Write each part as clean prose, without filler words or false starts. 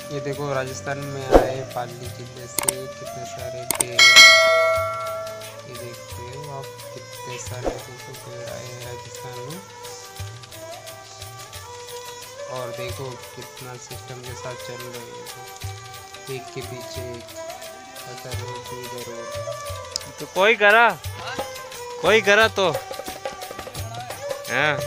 ये देखो राजस्थान में आए पाली जिले से कितने सारे पेड़, ये देखते हो आप कितने सारे देखो पेड़ आए हैं राजस्थान में। और देखो कितना सिस्टम के साथ चल रहे हैं, एक के पीछे एक, पता नहीं तो इधर हो तो कोई करा तो हाँ।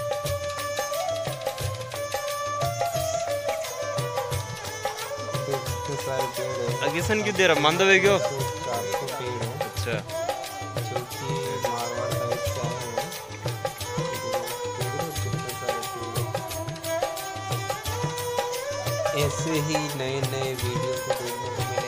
कितने सारे पेड़ है। अगिसन क्यों दे रहा मंदवे क्यों? 400 पेड़ है। अच्छा जो कि मारवाड़ साइड से आए हैं। कितने सारे पेड़। ऐसे ही नए नए वीडियो को देखने को मिले।